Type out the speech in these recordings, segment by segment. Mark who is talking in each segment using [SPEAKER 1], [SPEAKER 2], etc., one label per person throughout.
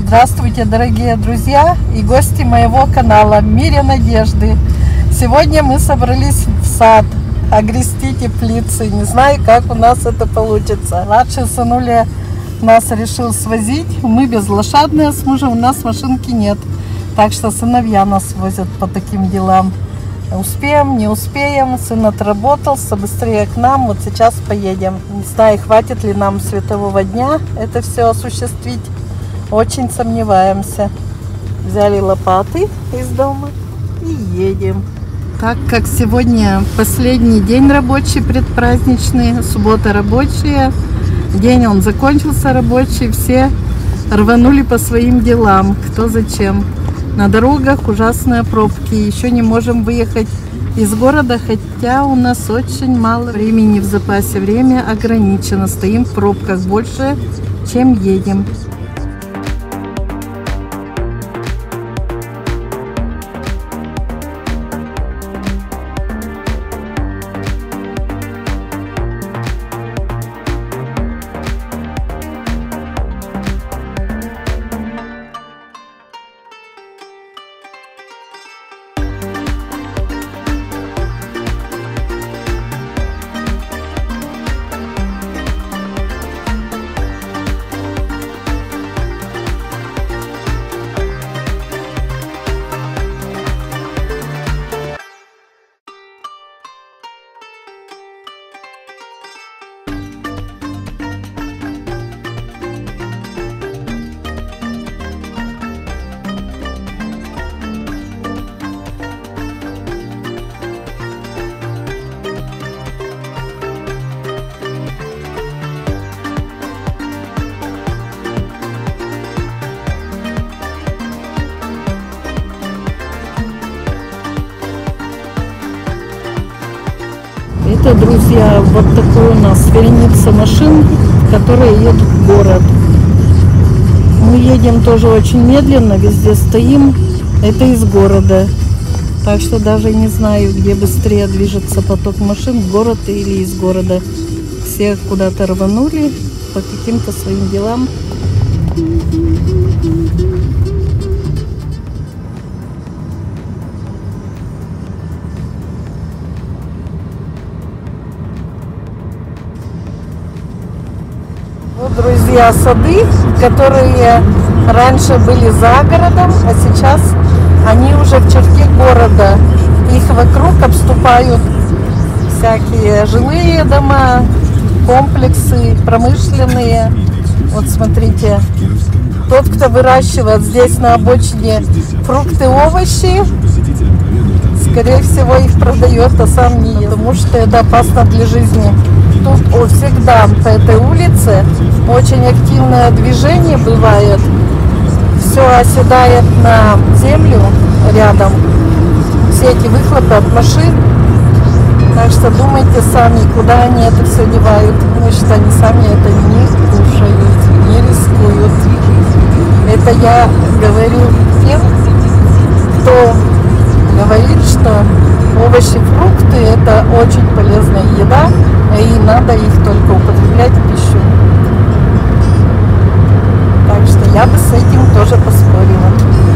[SPEAKER 1] Здравствуйте, дорогие друзья и гости моего канала «В мире надежды». Сегодня мы собрались в сад огрести теплицы. Не знаю, как у нас это получится. Младший сынуля нас решил свозить. Мы безлошадные с мужем, у нас машинки нет. Так что сыновья нас возят по таким делам. Успеем, не успеем. Сын отработался, быстрее к нам. Вот сейчас поедем. Не знаю, хватит ли нам светового дня это все осуществить. Очень сомневаемся. Взяли лопаты из дома и едем. Так как сегодня последний день рабочий, предпраздничный, суббота рабочая, день он закончился рабочий, все рванули по своим делам, кто зачем. На дорогах ужасные пробки, еще не можем выехать из города, хотя у нас очень мало времени в запасе, время ограничено, стоим в пробках больше, чем едем. Это, друзья, вот такой у нас вереница машин, которые едут в город. Мы едем тоже очень медленно, везде стоим. Это из города. Так что даже не знаю, где быстрее движется поток машин, в город или из города. Все куда-то рванули по каким-то своим делам. Вот, друзья, сады, которые раньше были за городом, а сейчас они уже в черте города. Их вокруг обступают всякие жилые дома, комплексы, промышленные. Вот смотрите, тот, кто выращивает здесь на обочине фрукты, овощи, скорее всего их продает, а сам не ест, потому что это опасно для жизни. Тут всегда по этой улице очень активное движение бывает. Все оседает на землю рядом. Все эти выхлопы от машин. Так что думайте сами, куда они это все девают. Потому что они сами это не кушают, не рискуют. Это я говорю тем, кто говорит, что овощи, фрукты — это очень полезная еда, и надо их только употреблять в пищу. Так что я бы с этим тоже поспорила.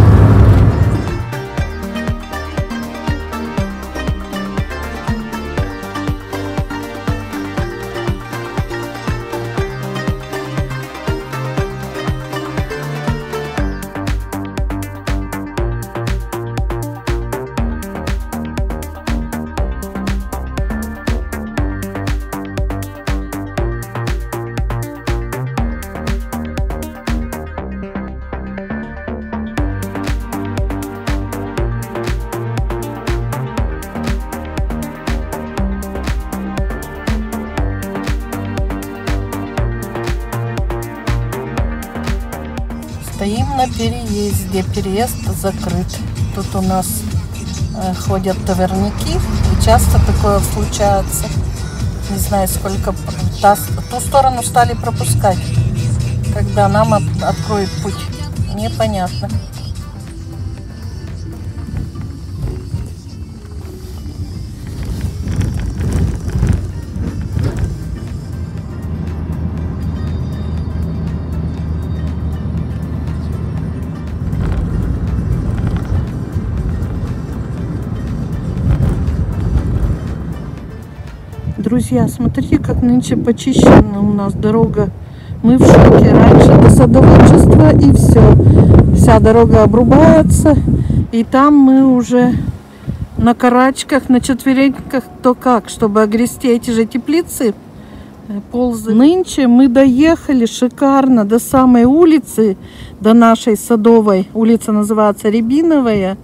[SPEAKER 1] Стоим на переезде, переезд закрыт. Тут у нас ходят товарники, и часто такое случается. Не знаю, сколько ту сторону стали пропускать, когда нам откроют путь. Непонятно. Друзья, смотрите, как нынче почищена у нас дорога. Мы в шоке. Раньше до садоводчества и все. Вся дорога обрубается. И там мы уже на карачках, на четвереньках, то как, чтобы огрести эти же теплицы, ползали. Нынче мы доехали шикарно до самой улицы, до нашей садовой. Улица называется Рябиновая.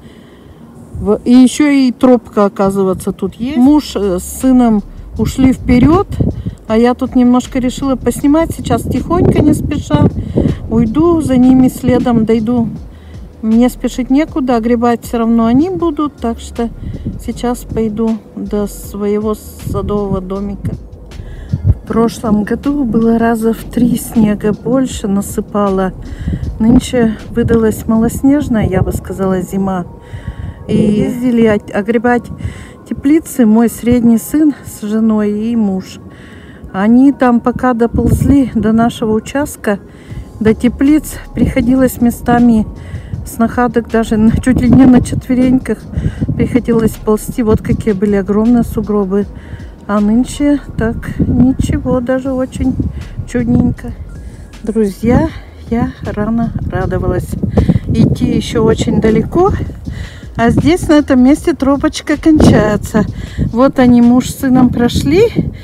[SPEAKER 1] И еще и тропка, оказывается, тут есть. Муж с сыном ушли вперед, а я тут немножко решила поснимать. Сейчас тихонько, не спеша, уйду за ними следом, дойду. Мне спешить некуда, огребать все равно они будут, так что сейчас пойду до своего садового домика. В прошлом году было раза в 3 снега больше насыпало. Нынче выдалась малоснежная, я бы сказала, зима. И ездили огребать теплицы мой средний сын с женой и муж. Они там пока доползли до нашего участка, до теплиц, приходилось местами с находок даже чуть ли не на четвереньках приходилось ползти. Вот какие были огромные сугробы. А нынче так ничего, даже очень чудненько. Друзья, я рано радовалась. Идти еще очень далеко. А здесь, на этом месте, тропочка кончается. Вот они, муж с сыном, прошли.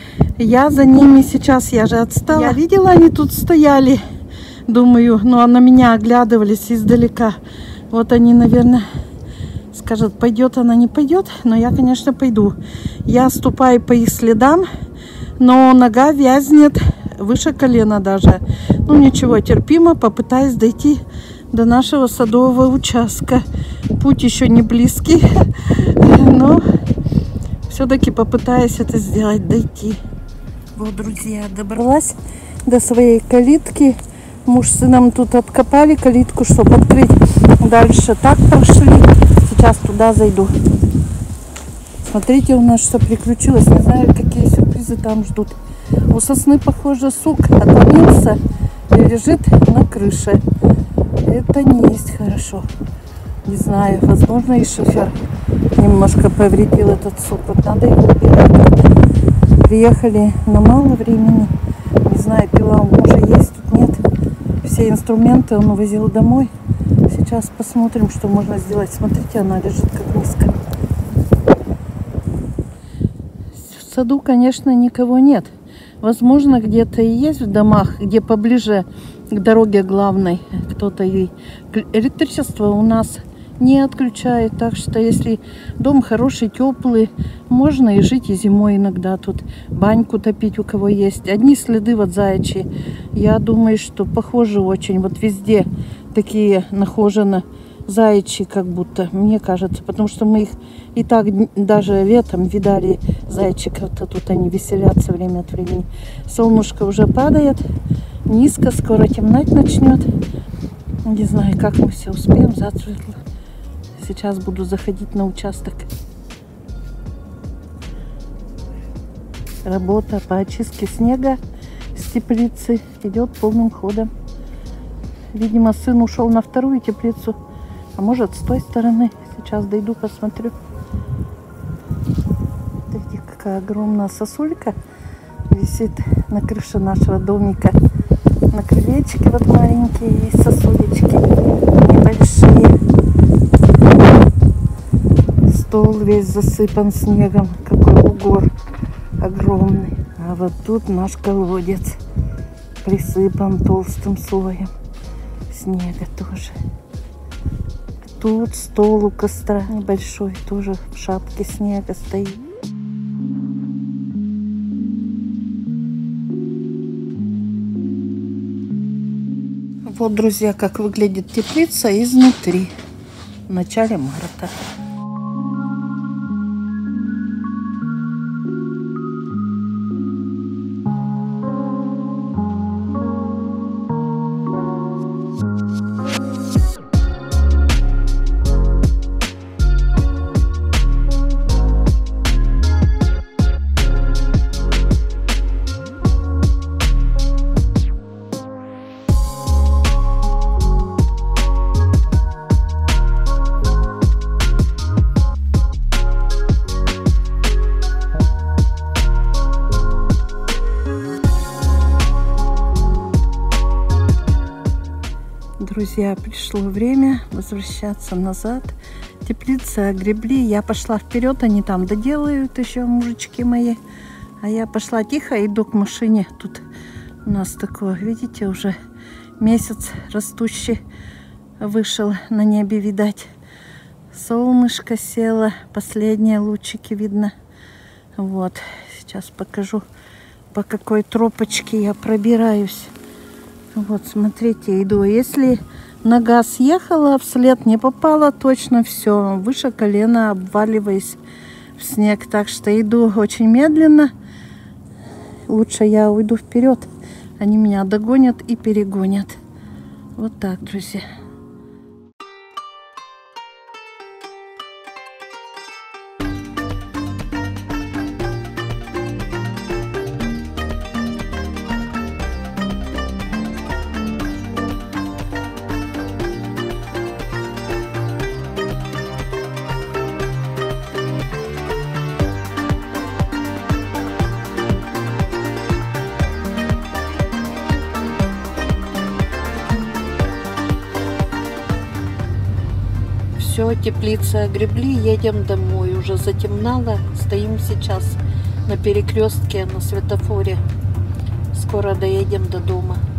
[SPEAKER 1] Я за ними сейчас, я же отстала. Я видела, они тут стояли. Думаю, ну а на меня оглядывались издалека. Вот они, наверное, скажут, пойдет она, не пойдет. Но я, конечно, пойду. Я ступаю по их следам, но нога вязнет выше колена даже. Ну ничего, терпимо, попытаюсь дойти до нашего садового участка. Путь еще не близкий, но все-таки попытаюсь это сделать, дойти. Вот, друзья, добралась до своей калитки. Муж с сыном тут откопали калитку, чтобы открыть. Дальше так прошли. Сейчас туда зайду. Смотрите, у нас что приключилось. Не знаю, какие сюрпризы там ждут. У сосны, похоже, сук отломился и лежит на крыше. Это не есть хорошо. Не знаю, возможно, и шифер немножко повредил этот сук. Вот надо его убирать. Приехали на мало времени. Не знаю, пила у мужа есть, тут нет. Все инструменты он увозил домой. Сейчас посмотрим, что можно сделать. Смотрите, она лежит как низко. В саду, конечно, никого нет. Возможно, где-то и есть в домах, где поближе к дороге главной кто-то. И электричество у нас не отключает. Так что, если дом хороший, теплый, можно и жить и зимой иногда тут. Баньку топить у кого есть. Одни следы вот заячьи. Я думаю, что похожи очень. Вот везде такие нахожены заячьи, как будто, мне кажется. Потому что мы их и так даже летом видали, зайчиков-то тут они веселятся время от времени. Солнышко уже падает. Низко, скоро темнеть начнет. Не знаю, как мы все успеем завтра. Сейчас буду заходить на участок. Работа по очистке снега с теплицы идет полным ходом. Видимо, сын ушел на вторую теплицу, а может, с той стороны. Сейчас дойду, посмотрю. Смотрите, какая огромная сосулька висит на крыше нашего домика. На крылечке вот маленькие есть сосулечки, небольшие. Стол весь засыпан снегом, какой бугор огромный. А вот тут наш колодец присыпан толстым слоем снега тоже. Тут стол у костра небольшой, тоже в шапке снега стоит. Вот, друзья, как выглядит теплица изнутри в начале марта. Друзья, пришло время возвращаться назад. Теплицы огребли. Я пошла вперед, они там доделают еще, мужички мои. А я пошла тихо, иду к машине. Тут у нас такое, видите, уже месяц растущий вышел на небе, видать. Солнышко село, последние лучики видно. Вот, сейчас покажу, по какой тропочке я пробираюсь. Вот, смотрите, иду. Если нога съехала, вслед не попала, точно все. Выше колена обваливаясь в снег. Так что иду очень медленно. Лучше я уйду вперед. Они меня догонят и перегонят. Вот так, друзья. Все, теплицы огребли, едем домой. Уже затемнало. Стоим сейчас на перекрестке, на светофоре. Скоро доедем до дома.